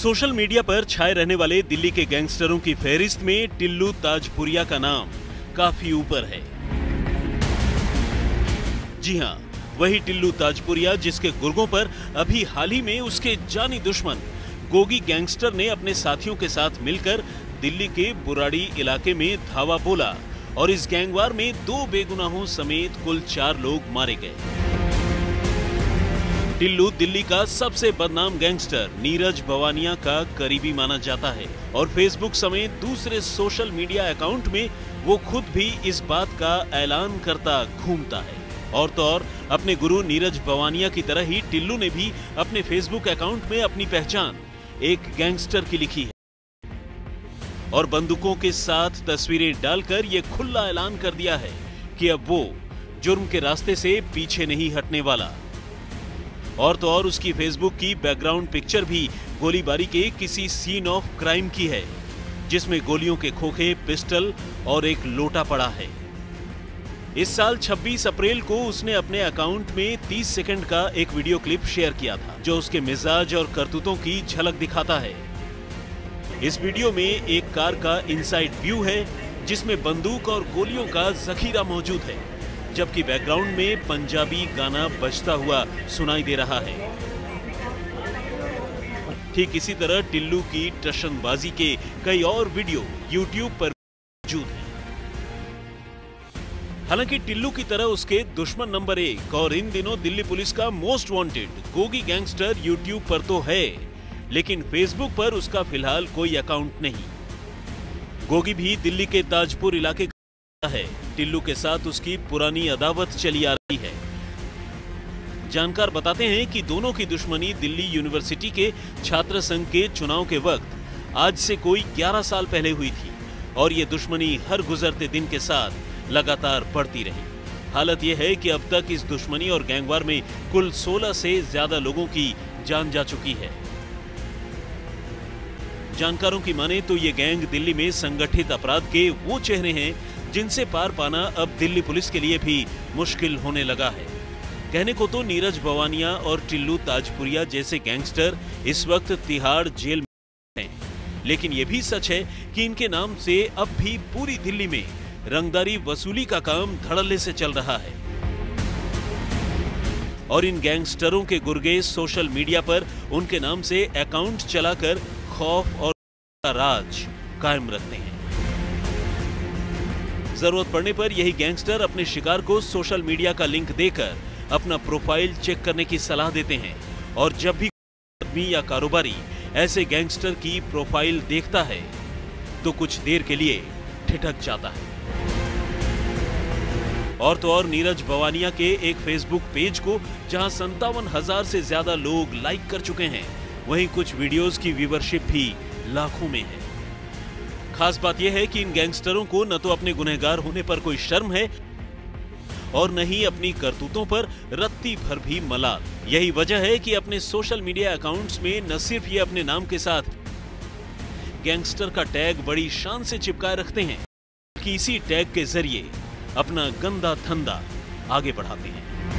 Social media पर छाए रहने वाले दिल्ली के गैंगस्टरों की फहरिस्त में टिल्लू ताजपुरिया का नाम काफी ऊपर है। जी हां, वही टिल्लू ताजपुरिया जिसके गुर्गों पर अभी हाल ही में उसके जानी दुश्मन गोगी गैंगस्टर ने अपने साथियों के साथ मिलकर दिल्ली के बुराड़ी इलाके में धावा बोला और इस गैंगवार में 2 बेगुनाहों समेत कुल 4 लोग मारे गए। टिल्लू दिल्ली का सबसे बदनाम गैंगस्टर नीरज भवानिया का करीबी माना जाता है और फेसबुक समेत दूसरे सोशल मीडिया अकाउंट में वो खुद भी इस बात का ऐलान करता घूमता है। और तो और अपने गुरु नीरज भवानिया की तरह ही टिल्लू ने भी अपने फेसबुक अकाउंट में अपनी पहचान एक गैंगस्टर की लिखी है और बंदूकों के साथ तस्वीरें डालकर ये खुला ऐलान कर दिया है कि अब वो जुर्म के रास्ते से पीछे नहीं हटने वाला। और तो और उसकी फेसबुक की बैकग्राउंड पिक्चर भी गोलीबारी के किसी सीन ऑफ क्राइम की है, जिसमें गोलियों के खोखे, पिस्टल और एक लोटा पड़ा है। इस साल 26 अप्रैल को उसने अपने अकाउंट में 30 सेकंड का एक वीडियो क्लिप शेयर किया था, जो उसके मिजाज और करतूतों की झलक दिखाता है। इस वीडियो में एक कार का इनसाइड व्यू है, जिसमें बंदूक और गोलियों का जखीरा मौजूद है, जबकि बैकग्राउंड में पंजाबी गाना बजता हुआ सुनाई दे रहा है। ठीक इसी तरह टिल्लू की टशनबाजी के कई और वीडियो YouTube पर मौजूद हैं। हालांकि टिल्लू की तरह उसके दुश्मन नंबर 1 और इन दिनों दिल्ली पुलिस का most wanted Gogi gangster YouTube पर तो है, लेकिन फेसबुक पर उसका फिलहाल कोई अकाउंट नहीं। गोगी भी दिल्ली के ताजपुर इलाके है। टिल्लू के साथ उसकी पुरानी अदावत चली आ रही है। जानकार बताते हैं कि दोनों की दुश्मनी दिल्ली यूनिवर्सिटी के छात्र संघ के चुनाव के वक्त आज से कोई 11 साल पहले हुई थी और ये दुश्मनी हर गुजरते दिन के साथ लगातार बढ़ती रही। हालत यह है कि अब तक इस दुश्मनी और गैंगवार में कुल 16 से ज्यादा लोगों की जान जा चुकी है। जानकारों की माने तो ये गैंग दिल्ली में संगठित अपराध के वो चेहरे हैं जिनसे पार पाना अब दिल्ली पुलिस के लिए भी मुश्किल होने लगा है। कहने को तो नीरज भवानिया और टिल्लू ताजपुरिया जैसे गैंगस्टर इस वक्त तिहाड़ जेल में हैं, लेकिन ये भी सच है कि इनके नाम से अब भी पूरी दिल्ली में रंगदारी वसूली का काम धड़ल्ले से चल रहा है और इन गैंगस्टरों के गुर्गे सोशल मीडिया पर उनके नाम से अकाउंट चलाकर खौफ और राज कायम रखते हैं। जरूरत पड़ने पर यही गैंगस्टर अपने शिकार को सोशल मीडिया का लिंक देकर अपना प्रोफाइल चेक करने की सलाह देते हैं और जब भी आदमी या कारोबारी ऐसे गैंगस्टर की प्रोफाइल देखता है तो कुछ देर के लिए ठिठक जाता है। और तो और नीरज भवानिया के एक फेसबुक पेज को जहां 57,000 से ज्यादा लोग लाइक कर चुके हैं, वहीं कुछ वीडियोस की व्यूअरशिप भी लाखों में है। खास बात यह है कि इन गैंगस्टरों को न तो अपने गुनहगार होने पर कोई शर्म है और न ही अपनी करतूतों पर रत्ती भर भी मलाल। यही वजह है कि अपने सोशल मीडिया अकाउंट्स में न सिर्फ ये अपने नाम के साथ गैंगस्टर का टैग बड़ी शान से चिपकाए रखते हैं, बल्कि इसी टैग के जरिए अपना गंदा धंधा आगे बढ़ाते हैं।